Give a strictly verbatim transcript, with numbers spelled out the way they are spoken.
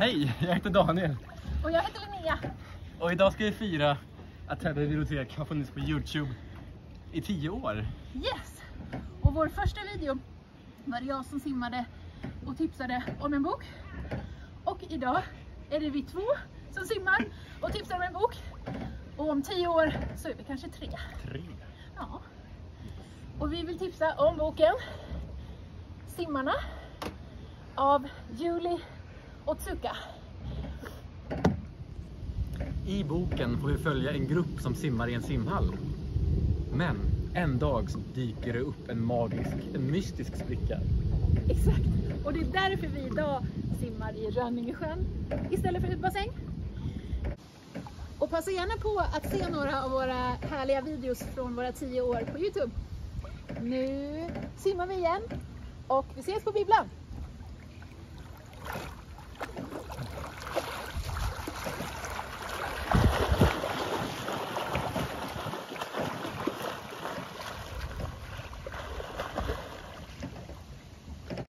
Hej, jag heter Daniel. Och jag heter Linnea. Och idag ska vi fira att Täby bibliotek har funnits på YouTube i tio år. Yes! Och vår första video var det jag som simmade och tipsade om en bok. Och idag är det vi två som simmar och tipsar om en bok. Och om tio år så är vi kanske tre. Tre? Ja. Och vi vill tipsa om boken Simmarna av Julie Otsuka. I boken får vi följa en grupp som simmar i en simhall. Men en dag så dyker det upp en magisk, en mystisk spricka. Exakt. Och det är därför vi idag simmar i Rönningesjön istället för utbassäng. Och passa gärna på att se några av våra härliga videos från våra tio år på YouTube. Nu simmar vi igen och vi ses på bibblan.